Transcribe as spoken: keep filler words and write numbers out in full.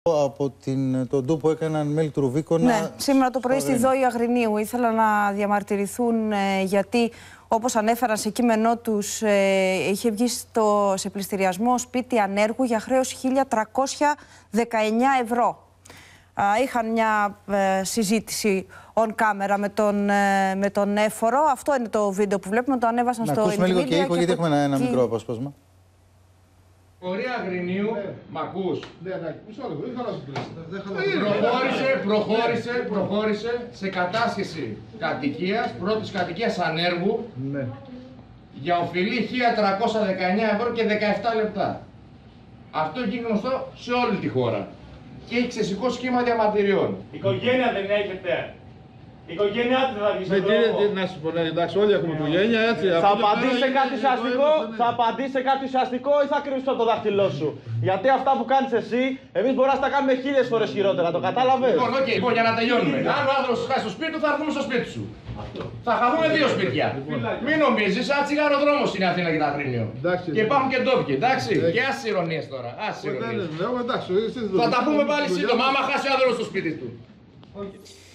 Από την, τον ντου που έκαναν μέλη του Ρουβίκονα. Ναι, σήμερα το πρωί στη Δόη Αγρινίου ήθελαν να διαμαρτυρηθούν ε, γιατί, όπως ανέφεραν σε κείμενό τους, ε, είχε βγει στο, σε πληστηριασμό σπίτι ανέργου για χρέος χίλια τριακόσια δεκαεννιά ευρώ. Α, είχαν μια ε, συζήτηση on camera με τον, ε, με τον έφορο. Αυτό είναι το βίντεο που βλέπουμε, το ανέβασαν να στο ακούσουμε λίγο και ήχο, γιατί από... έχουμε ένα, ένα και... μικρό απόσπασμα. Πορεία Αγρινίου, ναι. Μ' ακούς? Ναι, ναι, μισό λεπτό, δεν χαλάσω Προχώρησε, προχώρησε, προχώρησε σε κατάσχεση κατοικίας, πρώτης κατοικίας ανέργου, ναι. για οφειλή χίλια τριακόσια δεκαεννιά ευρώ και δεκαεπτά λεπτά. Αυτό έχει γνωστό σε όλη τη χώρα. Και έχει ξεσηκώσει κύμα διαμαρτυριών. Οικογένεια δεν έχετε. Η οικογένειά του θα βγει στον δρόμο. Να σου πω, ναι, εντάξει, όλοι έχουμε οικογένεια, έτσι. Θα απαντήσει σε κάτι ουσιαστικό, θα απαντήσει σε κάτι ουσιαστικό ή θα κρύψω το δάχτυλό σου. Γιατί αυτά που κάνεις εσύ, εμείς μπορούμε να τα κάνουμε χίλιες φορές χειρότερα, το κατάλαβες? Λοιπόν, okay, λοιπόν, για να τελειώνουμε. Αν ο άνθρωπος χάσει το σπίτι του, θα έρθουμε στο σπίτι σου. Αυτό. Θα χαθούμε δύο σπίτια. Μην νομίζεις, ένα τσιγαροδρόμος είναι η Αθήνα και το Αγρίνιο. Και υπάρχουν και ντόπιοι, εντάξει. Και άσε ηρωνίες τώρα. Θα τα πούμε πάλι σύντομα, άμα χάσει ο άνθρωπος στο σπίτι του.